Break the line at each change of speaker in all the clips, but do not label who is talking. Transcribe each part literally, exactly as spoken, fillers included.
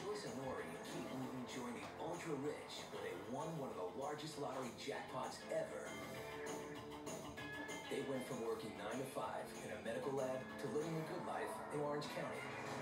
Joyce and Lori and Kate and even joined the ultra-rich when they won one of the largest lottery jackpots ever. They went from working nine to five in a medical lab to living a good life in Orange County.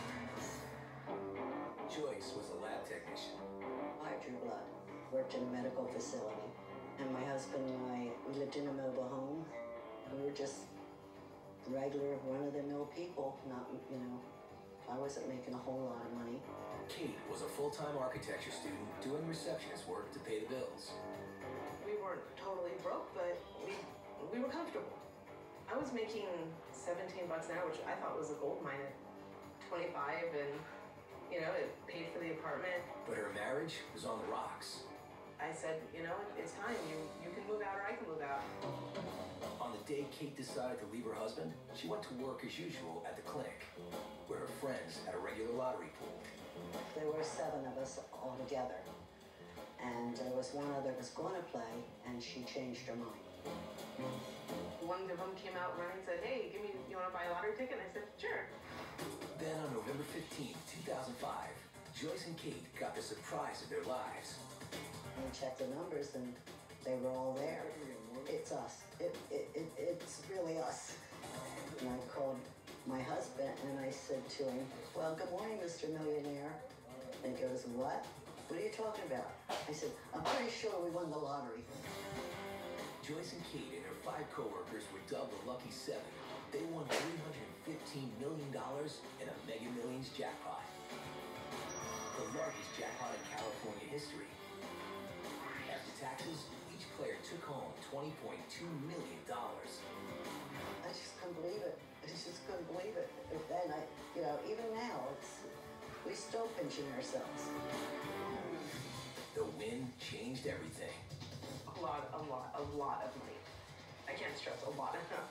Joyce was a lab technician.
I drew blood, worked in a medical facility, and my husband and I, we lived in a mobile home. We were just regular, run-of-the-mill people, not, you know, I wasn't making a whole lot of money.
Kate was a full-time architecture student doing receptionist work to pay the bills.
We weren't totally broke, but we we were comfortable. I was making seventeen bucks an hour, which I thought was a gold mine at twenty-five, and you know, it paid for the apartment.
But her marriage was on the rocks.
I said, you know, it's time. You you can move out or I can move out.
On the day Kate decided to leave her husband, she went to work as usual at the clinic, where her friends had a regular lottery pool.
There were seven of us all together, and there was one other that was going to play, and she changed her mind.
One of them came out running and said, hey, give me, you want to buy a lottery ticket? And I said, sure.
Then on November fifteenth, two thousand five, Joyce and Kate got the surprise of their lives.
We checked the numbers, and they were all there. It's us. It, it, it, it's really us. And I called my husband, and I said to him, well, good morning, Mister Millionaire. And he goes, what? What are you talking about? I said, I'm pretty sure we won the lottery.
Joyce and Kate and her five co-workers were dubbed the Lucky Seven. They won three hundred fifteen million dollars in a Mega Millions jackpot. The largest jackpot in California history. After taxes, each player took home twenty point two million dollars.
I just couldn't believe it. I just couldn't believe it. And I, you know, even now, it's, we still pinching ourselves.
The win changed everything.
A lot, a lot, a lot of money. I can't stress a lot enough.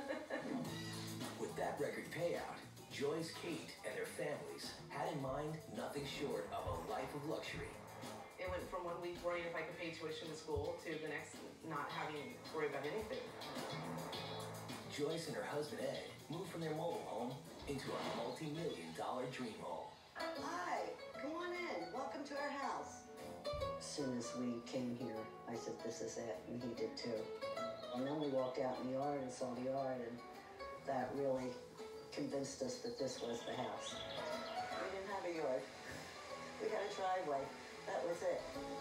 With that record payout, Joyce, Kate, and their families had in mind nothing short of a life of luxury.
It went from one week worrying if I could pay tuition to school to the next not having to worry about anything.
Joyce and her husband Ed moved from their mobile home into a multi-million dollar dream home.
Hi, come on in. Welcome to our house. As soon as we came here, I said, this is it, and he did too. And then we walked out in the yard and saw the yard, and that really convinced us that this was the house. We didn't have a yard. We had a driveway. That was it.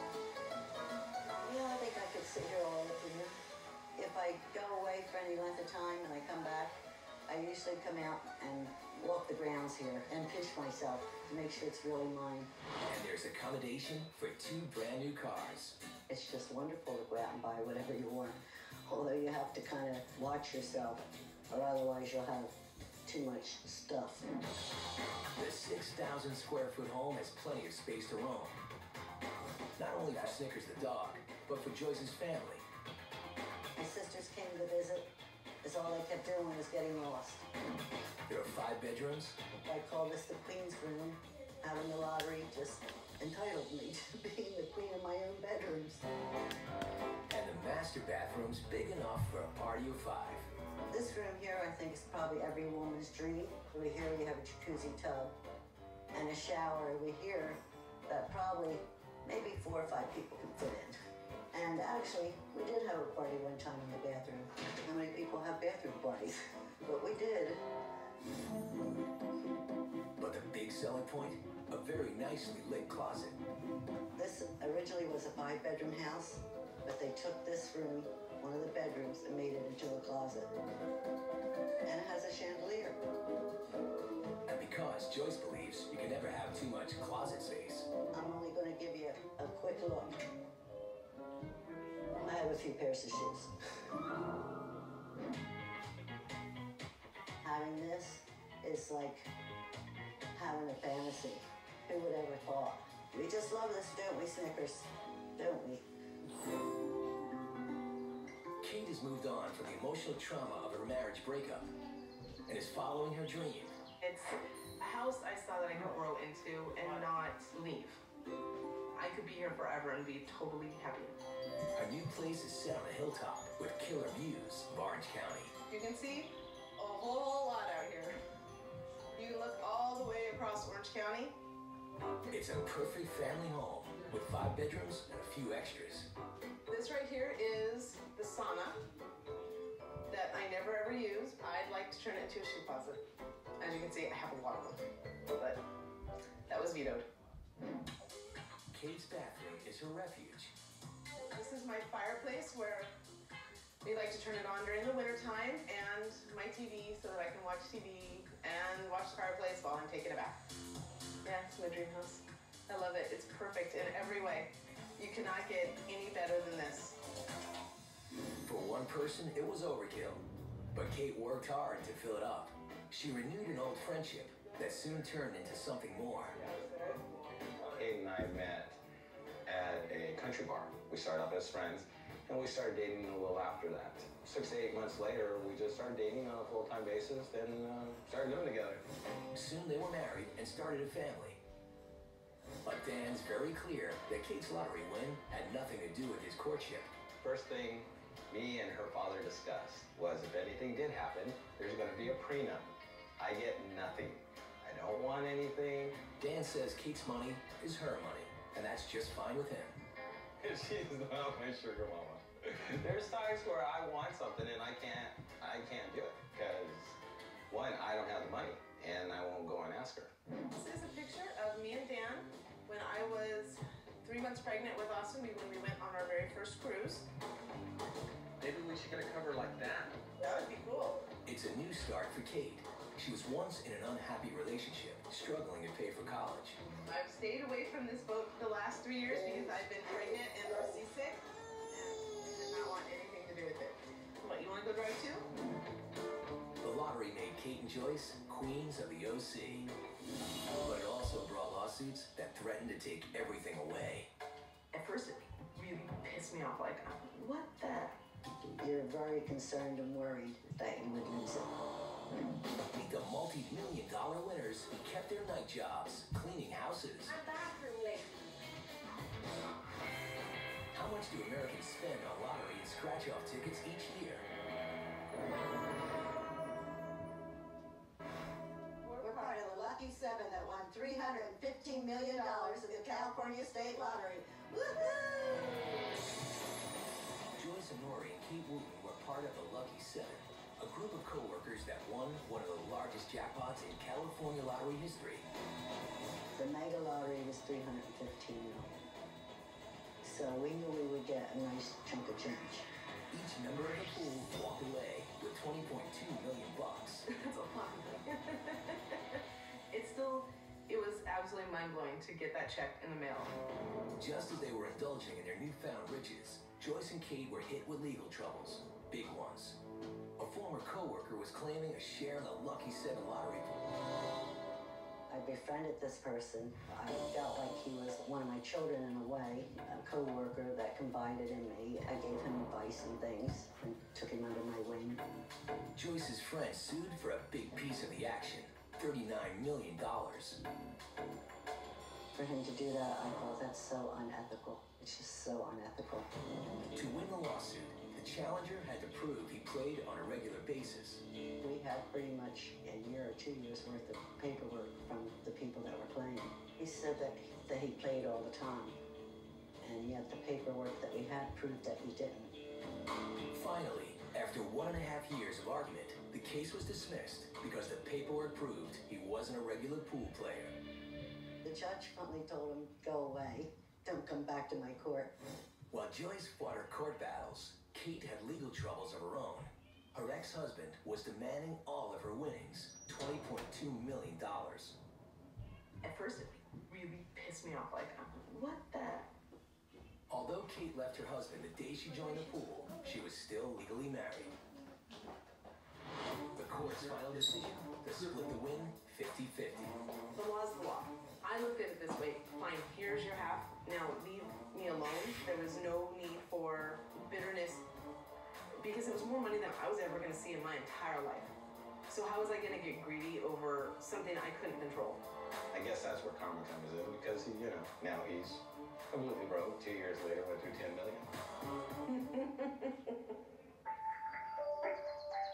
Yeah, I think I could sit here all afternoon. If I go away for any length of time and I come back, I usually come out and walk the grounds here and pinch myself to make sure it's really mine.
And there's accommodation for two brand new cars.
It's just wonderful to go out and buy whatever you want, although you have to kind of watch yourself, or otherwise you'll have too much stuff.
The six thousand square foot home has plenty of space to roam. Not only for Snickers the dog, but for Joyce's family.
My sisters came to visit, because all they kept doing was getting lost.
There are five bedrooms.
I call this the Queen's room. Having the lottery just entitled me to being the queen of my own bedrooms.
And the master bathroom's big enough for a party of five.
This room here, I think, is probably every woman's dream. Over here, you have a jacuzzi tub and a shower over here that probably maybe four or five people can fit in. And actually, we did have a party one time in the bathroom. How many people have bathroom parties? But we did.
But the big selling point? A very nicely lit closet.
This originally was a five-bedroom house, but they took this room, one of the bedrooms, and made it into a closet. And it has a chandelier.
And because Joyce believes you can never have too much closet space.
I'm only going to give you a, a quick look. I have a few pairs of shoes. Having this is like having a fantasy. Who would ever thought? We just love this, don't we, Snickers? Don't we?
Kate has moved on from the emotional trauma of her marriage breakup and is following her dream.
It's a house I saw that I could grow into and not leave. I could be here forever and be totally happy.
Her new place is set on a hilltop with killer views of Orange County.
You can see a whole lot out here. You look all the way across Orange County,
It's a perfect family home with five bedrooms and a few extras.
This right here is the sauna that I never ever use. I'd like to turn it into a shoe closet. As you can see, I have a lot of them, but that was vetoed.
Kate's bathroom is her refuge.
This is my fireplace where we like to turn it on during the winter time, and my T V so that I can watch T V and watch the fireplace while I'm taking a bath. Yeah, it's my dream house. I love it. It's perfect in every way. You cannot get any better than this.
For one person, it was overkill, but Kate worked hard to fill it up. She renewed an old friendship that soon turned into something more.
Kate and I met at a country bar. We started off as friends, and we started dating a little after that. Six to eight months later, we just started dating on a full-time basis, then uh, started living together.
Soon they were married and started a family. But Dan's very clear that Kate's lottery win had nothing to do with his courtship.
First thing me and her father discussed was if anything did happen, there's going to be a prenup. I get nothing. I don't want anything.
Dan says Kate's money is her money, and that's just fine with him.
She's not my sugar mama. There's times where I want something and I can't, I can't do it because one, I don't have the money and I won't go and ask her.
This is a picture of me and Dan when I was three months pregnant with Austin when we went on our very first cruise.
Maybe we should get a cover like that.
That would be cool.
It's a new start for Kate. She was once in an unhappy relationship, struggling to pay for college.
I've stayed away from this boat the last three years because I've been pregnant and or seasick and did not want anything to do with it. What, you want to go drive too?
The lottery made Kate and Joyce queens of the O C. But it also brought lawsuits that threatened to take everything away.
At first it really pissed me off, like, what the?
You're very concerned and worried that you would lose it.
Meet the multi-million dollar winners who kept their night jobs, cleaning houses.
My bathroom lady.
How much do Americans spend on lottery and scratch-off tickets each year?
We're part of the lucky seven that won three hundred fifteen million dollars in the California State Lottery. Woohoo!
Joyce and Nori and Kate Wooten were part of the Lucky Seven, a group of co-workers that won one of the largest jackpots in California lottery history.
The mega lottery was three hundred fifteen million. So we knew we would get a nice chunk of change.
Each member of the pool walked away with twenty point two million bucks.
That's a lot. It's still, it was absolutely mind-blowing to get that check in the mail.
Just as they were indulging in their newfound riches, Joyce and Kate were hit with legal troubles, big ones. A former co-worker was claiming a share in the Lucky Seven lottery pool.
I befriended this person. I felt like he was one of my children in a way, a co-worker that confided in me. I gave him advice and things and took him under my wing.
Joyce's friend sued for a big piece of the action, thirty-nine million dollars.
For him to do that, I thought that's so unethical. It's just so unethical.
To win the lawsuit, the challenger had to prove he played on a regular basis.
We had pretty much a year or two years worth of paperwork from the people that were playing. He said that, that he played all the time, and yet the paperwork that we had proved that he didn't.
Finally, after one and a half years of argument, the case was dismissed because the paperwork proved he wasn't a regular pool player.
The judge finally told him, go away, don't come back to my court.
While Joyce fought her court battles, Kate had legal troubles of her own. Her ex-husband was demanding all of her winnings, twenty point two million dollars.
At first it really pissed me off, like, what the?
Although Kate left her husband the day she joined the pool, she was still legally married. The court's final decision to split the win fifty fifty.
The law's the law. I looked at it this way, fine, here's your half, now leave me alone. There was no need for bitterness because it was more money than I was ever gonna see in my entire life. So how was I gonna get greedy over something I couldn't control?
I guess that's where karma comes in because he, you know, now he's completely broke. Two years later, went through ten million.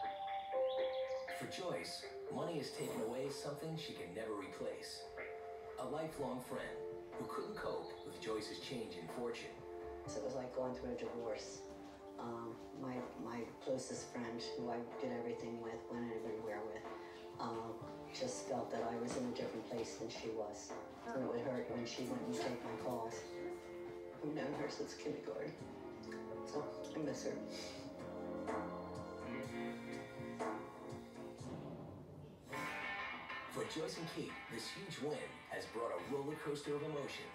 For Joyce, money has taken away something she can never replace. a lifelong friend who couldn't cope with Joyce's change in fortune.
So it was like going through a divorce. Um, my my closest friend, who I did everything with, went everywhere with, um, just felt that I was in a different place than she was. And it would hurt when she wouldn't take my calls. I've known her since kindergarten, so I miss her.
For Joyce and Kate, this huge win has brought a roller coaster of emotions.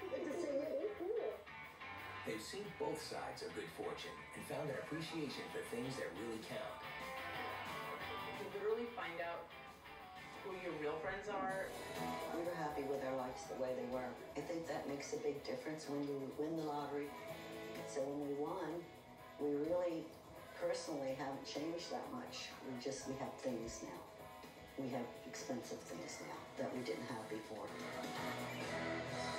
They've seen both sides of good fortune and found an appreciation for things that really count.
You literally find out who your real friends are.
We were happy with our lives the way they were. I think that makes a big difference when you win the lottery. So when we won, we really personally haven't changed that much. We just, we have things now. We have expensive things now that we didn't have before.